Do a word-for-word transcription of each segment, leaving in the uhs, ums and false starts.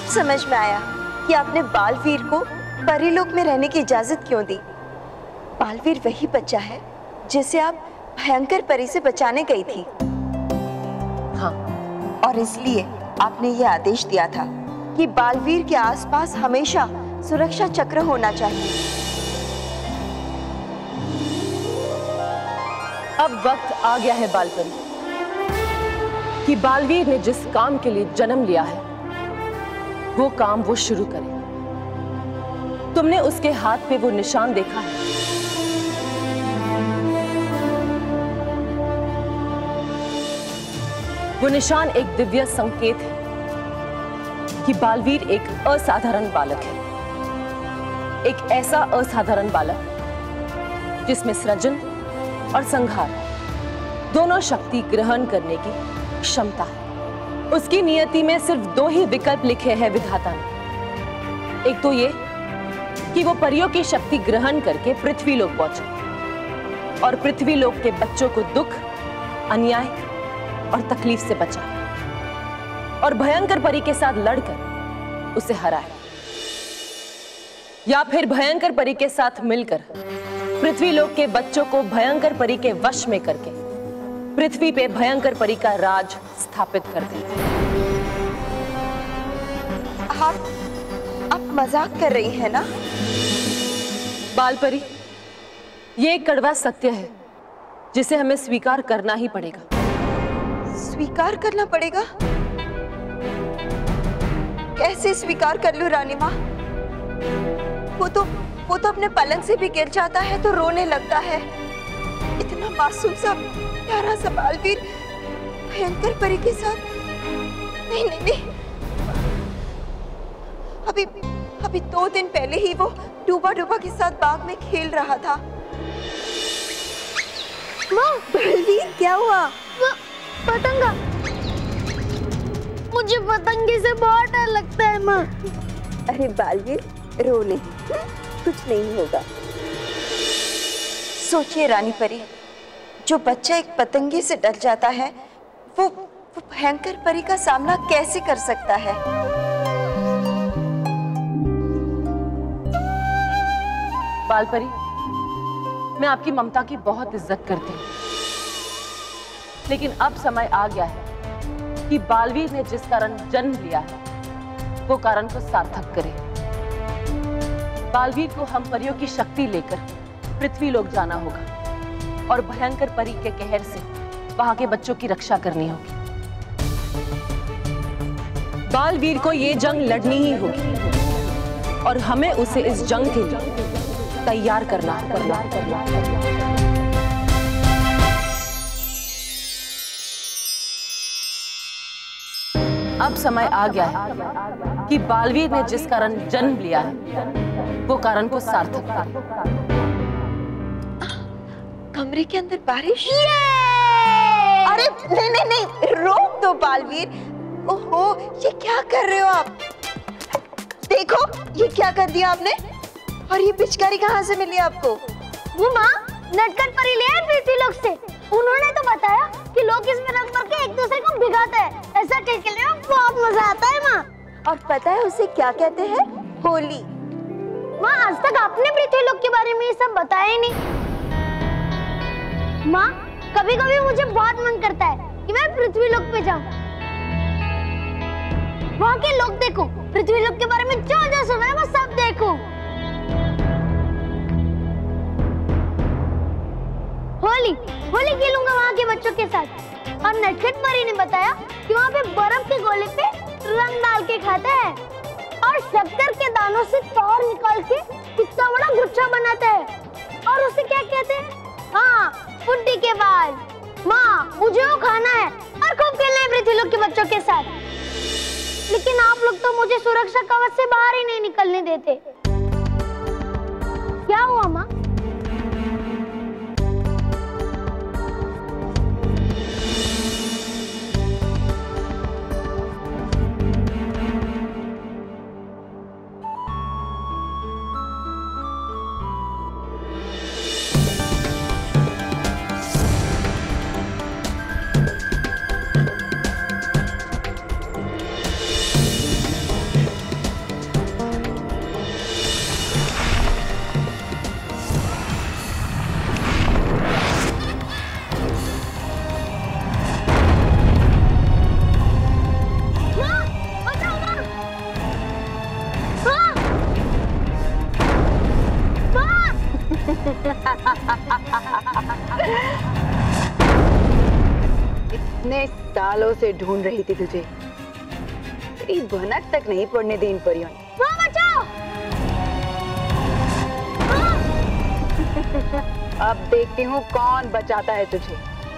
समझ में आया कि आपने बालवीर को परीलोक में रहने की इजाजत क्यों दी। बालवीर वही बच्चा है जिसे आप भयंकर परी से बचाने गई थी। हाँ, और इसलिए आपने ये आदेश दिया था कि बालवीर के आसपास हमेशा सुरक्षा चक्र होना चाहिए। अब वक्त आ गया है बाल परी कि बालवीर ने जिस काम के लिए जन्म लिया है वो काम वो शुरू करे। तुमने उसके हाथ पे वो निशान देखा है। वो निशान एक दिव्य संकेत है कि बालवीर एक असाधारण बालक है, एक ऐसा असाधारण बालक जिसमें सृजन और संहार दोनों शक्ति ग्रहण करने की क्षमता है। उसकी नियति में सिर्फ दो ही विकल्प लिखे हैं विधाता ने। एक तो ये कि वो परियों की शक्ति ग्रहण करके पृथ्वी लोक पहुंचे और पृथ्वी लोक के बच्चों को दुख, अन्याय और तकलीफ से बचाए और भयंकर परी के साथ लड़कर उसे हराए, या फिर भयंकर परी के साथ मिलकर पृथ्वी लोक के बच्चों को भयंकर परी के वश में करके पृथ्वी पे भयंकर परी का राज स्थापित कर दे। आप आप मजाक कर रही हैं ना? बाल परी, ये एक कड़वा सत्य है जिसे हमें स्वीकार करना ही पड़ेगा। स्वीकार करना पड़ेगा? कैसे स्वीकार कर लूं रानी माँ? वो तो वो तो अपने पलंग से भी गिर जाता है तो रोने लगता है। इतना मासूम सा प्यारा सा बालवीर भयंकर परी के साथ। नहीं नहीं नहीं, अभी अभी दो दिन पहले ही वो डूबा डूबा के साथ बाग में खेल रहा था। माँ, बालवीर क्या हुआ? पतंगा, मुझे पतंगे से बहुत डर लगता है माँ। अरे बालवीर, रो नहीं, कुछ नहीं होगा। सोचिए रानी परी, जो बच्चा एक पतंगे से डर जाता है वो वो भयंकर परी का सामना कैसे कर सकता है? बाल परी, मैं आपकी ममता की बहुत इज्जत करती हूँ, लेकिन अब समय आ गया है कि बालवीर ने जिस कारण जन्म लिया है वो कारण को सार्थक करे। बालवीर को हम परियों की शक्ति लेकर पृथ्वी लोक जाना होगा और भयंकर परी के कहर से वहां के बच्चों की रक्षा करनी होगी। बालवीर को ये जंग लड़नी ही होगी और हमें उसे इस जंग के लिए तैयार करना करना करना अब समय आ गया है कि बालवीर ने जिस कारण जन्म लिया है वो कारण को सार्थक करे। कमरे के अंदर बारिश? अरे नहीं नहीं नहीं, रोक दो बालवीर। ओहो, ये क्या कर रहे हो आप? देखो ये क्या कर दिया आपने। और ये पिचकारी कहाँ से मिली आपको? वो माँ नटखट परी ले आए पृथ्वी लोक से। उन्होंने तो बताया कि लोग इसमें रंग भर के एक दूसरे को भिगाते हैं। ऐसा खेलने में बहुत मजा आता है माँ। और पता है उसे क्या कहते हैं? होली। माँ, आज तक आपने पृथ्वी लोक के बारे में ये सब बताया ही नहीं। माँ, कभी कभी मुझे बहुत मन करता है कि मैं पृथ्वी लोक पे जाऊं, वहाँ के लोग देखूं, पृथ्वी लोक के बारे में जो जो सुना है वो सब देखूं। होली होली खेलूंगा वहाँ के बच्चों के साथ। और नटखट परी ने बताया कि वहाँ पे बर्फ के गोले पे रंग डाल के खाते हैं और शक्कर के दानों से तौर निकाल के कितना बड़ा गुच्छा बनाते हैं और उसे क्या कहते हैं? हाँ, फुड्डी के बाल। माँ, मुझे वो खाना है और खूब खेलना है पृथ्वी लोक के बच्चों के साथ। लेकिन आप लोग तो मुझे सुरक्षा कवच से बाहर ही नहीं निकलने देते। क्या हुआ माँ? इतने सालों से ढूंढ रही थी तुझे, तेरी भनक तक नहीं पड़ने दी इन परियों ने। माँ बचाओ! अब देखती हूँ कौन बचाता है तुझे।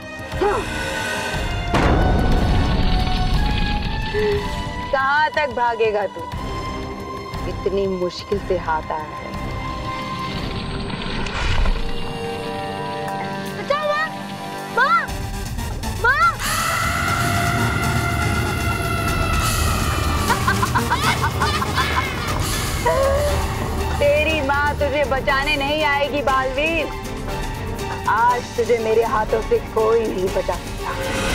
कहाँ तक भागेगा तू? इतनी मुश्किल से हाथ आया है। बचाओ माँ! माँ! माँ! तेरी माँ तुझे बचाने नहीं आएगी बालवीर। आज तुझे मेरे हाथों से कोई नहीं बचा सकता।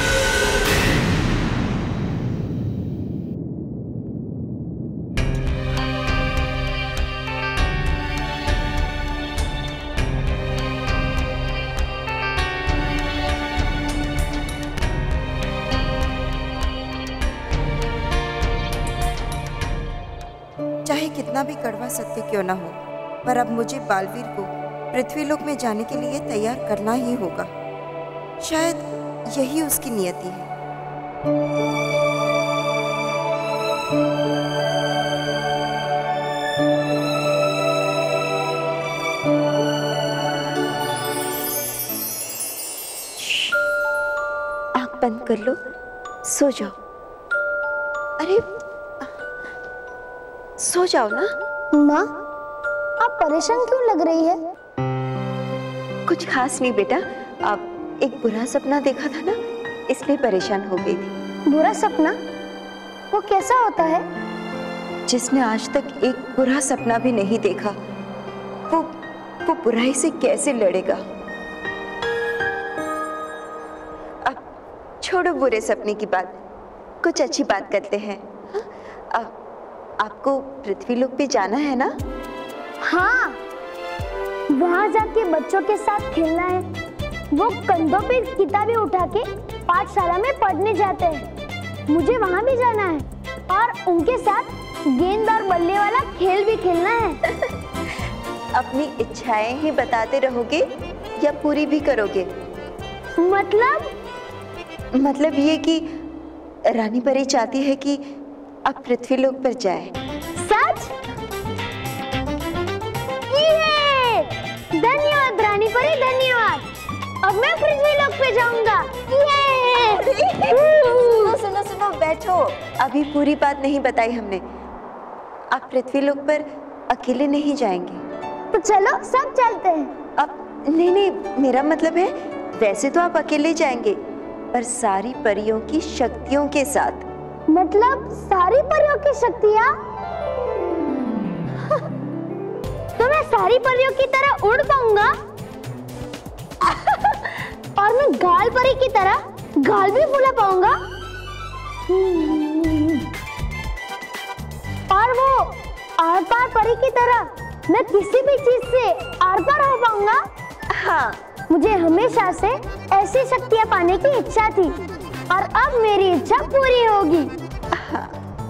चाहे कितना भी कड़वा सत्य क्यों ना हो, पर अब मुझे बालवीर को पृथ्वीलोक में जाने के लिए तैयार करना ही होगा। शायद यही उसकी नियति है। आंख बंद कर लो, सो जाओ। अरे सो जाओ ना। माँ, आप परेशान क्यों लग रही है? कुछ खास नहीं बेटा, आप एक बुरा सपना देखा था ना, इसलिए परेशान हो गई थी। बुरा सपना? वो कैसा होता है? जिसने आज तक एक बुरा सपना भी नहीं देखा, वो वो बुराई से कैसे लड़ेगा? अब छोड़ो बुरे सपने की बात, कुछ अच्छी बात करते हैं। अब आपको पृथ्वीलोक पे जाना है ना? हाँ, वहाँ जाके बच्चों के साथ खेलना है। वो कंधों पे किताबें उठा के पाठशाला में पढ़ने जाते हैं। मुझे वहाँ भी जाना है और उनके साथ गेंद और बल्ले वाला खेल भी खेलना है। अपनी इच्छाएं ही बताते रहोगे या पूरी भी करोगे? मतलब? मतलब ये कि रानी परी चाहती है कि आप पृथ्वीलोक पर जाए। सच? ये! धन्यवाद रानी परी, धन्यवाद। अब मैं पृथ्वीलोक पे जाऊंगा। ये! सुनो सुनो सुनो, बैठो। अभी पूरी बात नहीं बताई हमने। आप पृथ्वीलोक पर अकेले नहीं जाएंगे। तो चलो सब चलते हैं। अब नहीं नहीं, मेरा मतलब है वैसे तो आप अकेले जाएंगे, पर सारी परियों की शक्तियों के साथ। मतलब सारी परियों की शक्तियाँ? तो मैं सारी परियों की तरह उड़ पाऊंगा और मैं गाल परी की तरह गाल भी फुला पाऊंगा और वो आर पार परी की तरह मैं किसी भी चीज से आर पार हो पाऊंगा। हाँ, मुझे हमेशा से ऐसी शक्तियाँ पाने की इच्छा थी और अब मेरी इच्छा पूरी होगी। हाँ।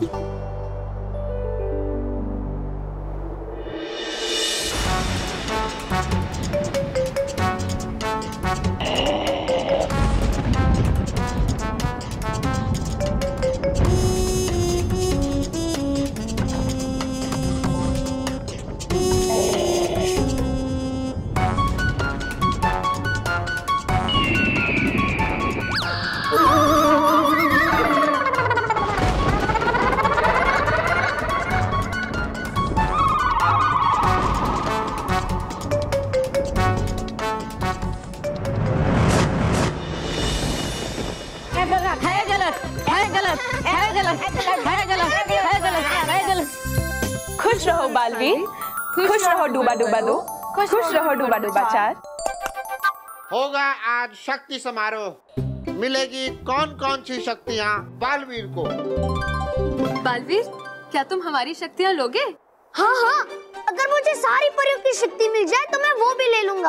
खुश रहो बालवीर, खुश रहो डूबा डूबा दो, खुश रहो डूबा डूबा चार। होगा आज शक्ति समारोह। मिलेगी कौन कौन सी शक्तियाँ बालवीर को। बालवीर, क्या तुम हमारी शक्तियाँ लोगे? हाँ हाँ, अगर मुझे सारी परियों की शक्ति मिल जाए तो मैं वो भी ले लूंगा।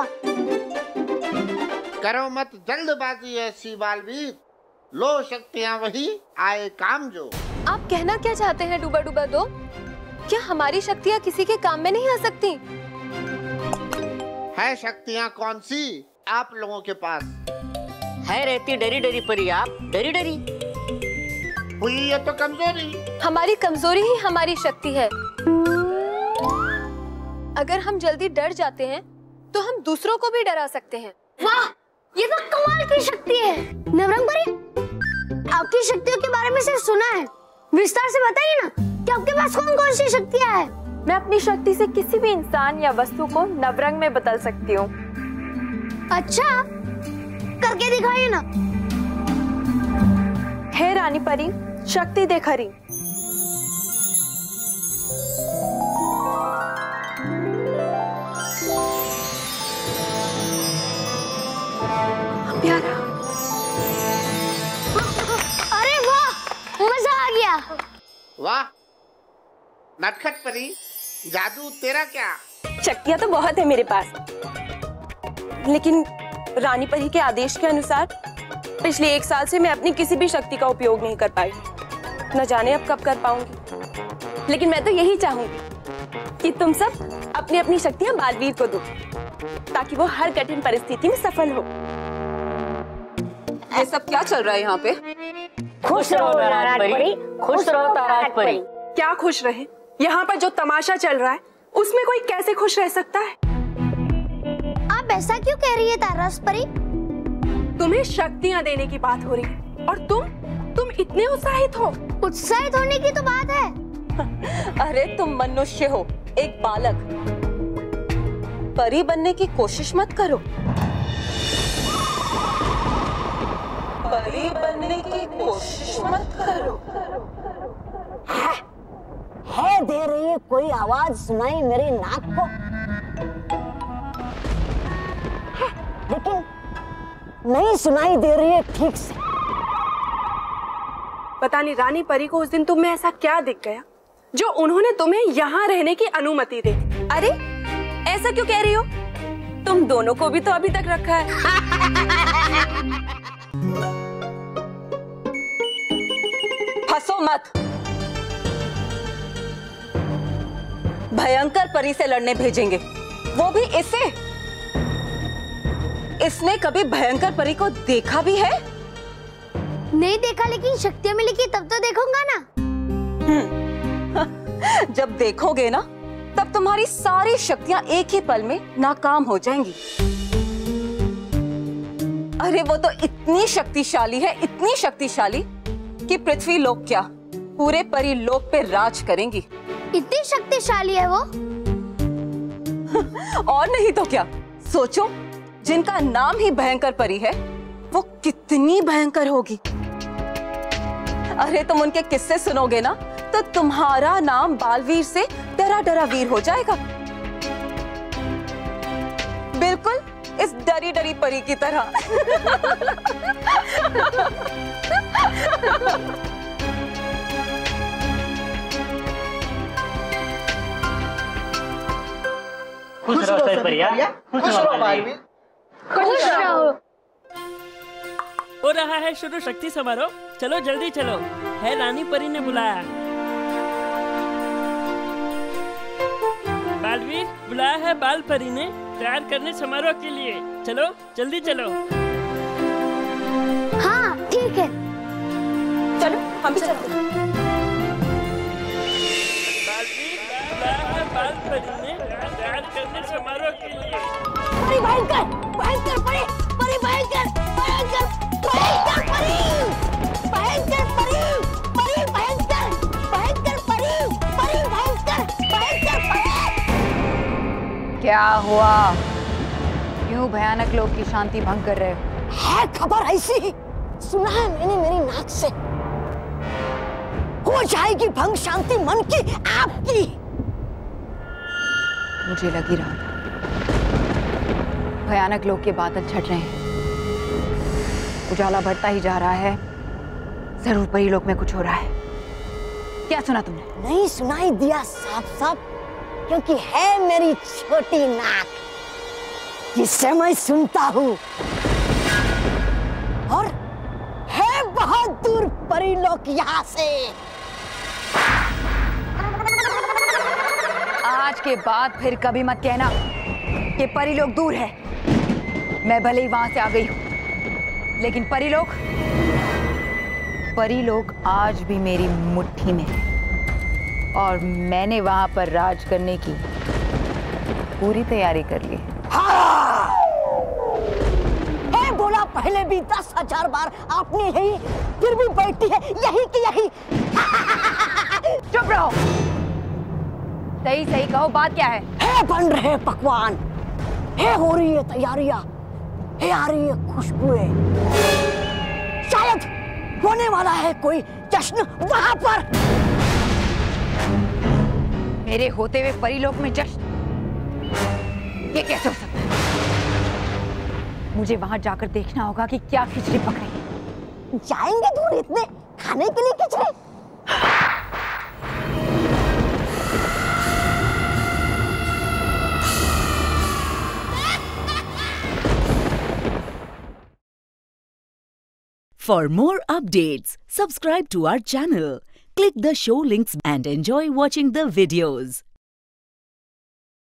करो मत जल्दबाजी ऐसी बालवीर, लो शक्तियाँ वही आए काम जो। आप कहना क्या चाहते हैं डूबा डूबा दो? क्या हमारी शक्तियाँ किसी के काम में नहीं आ सकती? है शक्तियाँ कौन सी आप लोगों के पास? है रहती डरी डरी परी, आप डरी डरी। हुई ये तो कमजोरी। हमारी कमजोरी ही हमारी शक्ति है। अगर हम जल्दी डर जाते हैं तो हम दूसरों को भी डरा सकते हैं। वाह, ये तो कमाल की शक्ति है। नवरंग परी, आपकी शक्तियों के बारे में सिर्फ सुना है, विस्तार से बताइए ना कि आपके पास कौन कौन सी शक्तियाँ हैं? मैं अपनी शक्ति से किसी भी इंसान या वस्तु को नवरंग में बदल सकती हूँ। अच्छा, करके दिखाइए ना। हे रानी परी, शक्ति दे खरी। प्यारा। अरे वाह, मजा आ गया। वाह नटखट परी, जादू तेरा क्या? शक्तियाँ तो बहुत है मेरे पास, लेकिन रानी परी के आदेश के अनुसार पिछले एक साल से मैं अपनी किसी भी शक्ति का उपयोग नहीं कर पाई। न जाने अब कब कर पाऊंगी, लेकिन मैं तो यही चाहूंगी कि तुम सब अपनी अपनी शक्तियां बालवीर को दो, ताकि वो हर कठिन परिस्थिति में सफल हो। ये सब क्या चल रहा है यहाँ पे? खुश रहो नाराज परी, खुश रहो ताराज परी। क्या खुश रहे? यहाँ पर जो तमाशा चल रहा है उसमें कोई कैसे खुश रह सकता है? आप ऐसा क्यों कह रही है ताराज परी? तुम्हें शक्तियाँ देने की बात हो रही है और तुम तुम इतने उत्साहित हो। उत्साहित होने की तो बात है। अरे तुम मनुष्य हो, एक बालक। परी बनने की कोशिश मत करो। परी बनने की कोशिश मत करो। है, है दे रही है कोई आवाज सुनाई मेरे नाक को, है, लेकिन नहीं सुनाई दे रही है ठीक से। पता नहीं रानी परी को उस दिन तुम में ऐसा क्या दिख गया जो उन्होंने तुम्हें यहाँ रहने की अनुमति दे दी। अरे ऐसा क्यों कह रही हो? तुम दोनों को भी तो अभी तक रखा है। हंसो मत। भयंकर परी से लड़ने भेजेंगे, वो भी इसे। इसने कभी भयंकर परी को देखा भी है? नहीं देखा, लेकिन शक्तियाँ मिलेगी तब तो देखूंगा ना। जब देखोगे ना, तब तुम्हारी सारी शक्तियां एक ही पल में नाकाम हो जाएंगी। अरे वो तो इतनी शक्तिशाली है, इतनी शक्तिशाली कि पृथ्वी लोक क्या, पूरे परी लोक पे राज करेंगी। इतनी शक्तिशाली है वो? और नहीं तो क्या। सोचो, जिनका नाम ही भयंकर परी है, वो कितनी भयंकर होगी। अरे तुम उनके किस्से सुनोगे ना, तो तुम्हारा नाम बालवीर से डरा डरा वीर हो जाएगा। बिल्कुल इस डरी डरी परी की तरह। खुश रहो सर परिया, खुश रहो बालवीर। खुश रहो। हो रहा है शुरू शक्ति समारोह, चलो जल्दी चलो, है रानी परी ने बुलाया। बालवीर बुलाया है बाल परी ने तैयार करने समारोह के लिए, चलो जल्दी चलो। हाँ ठीक है, चलो हम भी चलते हैं। बालवीर बुलाया है बाल परी ने तैयार करने समारोह के लिए। परी भयंकर, भयंकर परी, परी भयंकर, भयंकर, भयंकर परी, भयंकर परी, परी भयंकर, भयंकर परी, परी भयंकर, भयंकर परी। क्या हुआ? क्यों भयानक लोग की शांति भंग कर रहे हो? है खबर ऐसी, सुना है मैंने मेरी नाक से। हो जाएगी भंग शांति मन की आपकी। मुझे लग ही रहा था, भयानक लोग के बादल छट रहे हैं, उजाला बढ़ता ही जा रहा है, जरूर परी लोक में कुछ हो रहा है। क्या सुना तुमने? नहीं सुनाई दिया साफ साफ, क्योंकि है मेरी छोटी नाक जिससे मैं सुनता हूँ, और है बहुत दूर परी लोक यहाँ से। आज के बाद फिर कभी मत कहना कि परी लोग दूर है। मैं भले ही वहां से आ गई हूँ, लेकिन परी लोग परी लोग आज भी मेरी मुट्ठी में है और मैंने वहां पर राज करने की पूरी तैयारी कर ली। हाँ! है बोला पहले भी दस हजार बार आपने यही, फिर भी बैठी है यही की यही। चुप रहो, सही सही कहो, बात क्या है? है बन रहे पकवान, है हो रही है तैयारियां, है आ रही है खुशबुएं, शायद होने वाला है कोई जश्न वहां पर। मेरे होते हुए परीलोक में जश्न, ये कैसे हो सकता है? मुझे वहां जाकर देखना होगा कि क्या खिचड़ी पक रही है। जाएंगे दूर इतने खाने के लिए खिचड़ी? For more updates, subscribe to our channel, click the show links and enjoy watching the videos.